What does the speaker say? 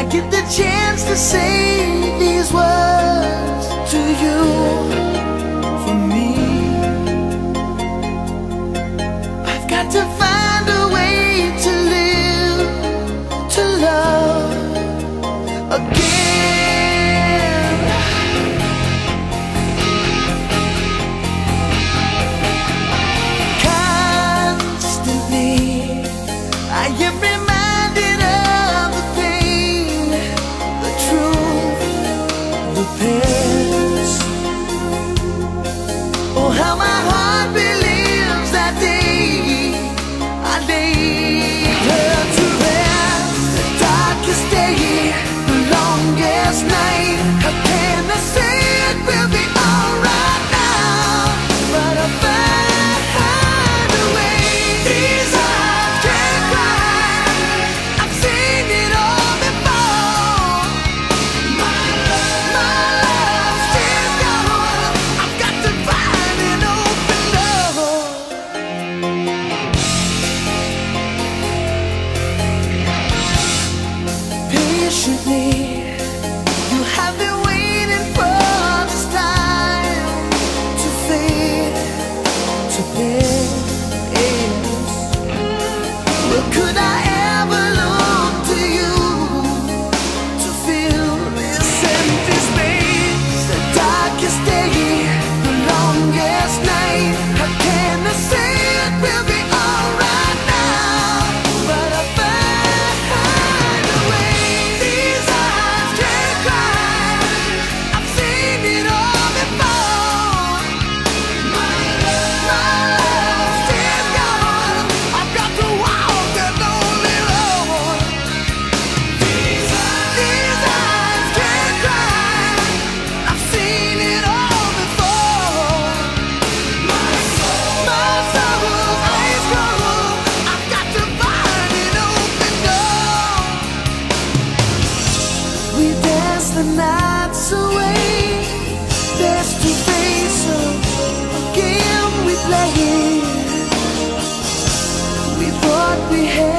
get the chance to say these words to you. For me, I've got to find a way to live, to love again. Constantly I am reminded of the pain, the truth, the past. Oh, how my heart believes that day I laid her to rest. The darkest day, the longest night. How can I say it will be alright now? But I find a way. These eyes can't cry. I've seen it all before. My love's still gone. I've got to find an open door. Patiently, you have been waiting for this time to fade, to pass. Well, could I ever look to you to fill this empty space? The darkest day, the longest night. How can I say it will be alright now? But I find a way. These eyes can't cry. I've seen it all before. My love's still gone. I've got to walk the lonely road. These eyes can't cry. I've seen it all before. My soul's ice cold. I've got to find an open door. We dance the nights away, face to face, a game we played. We thought we had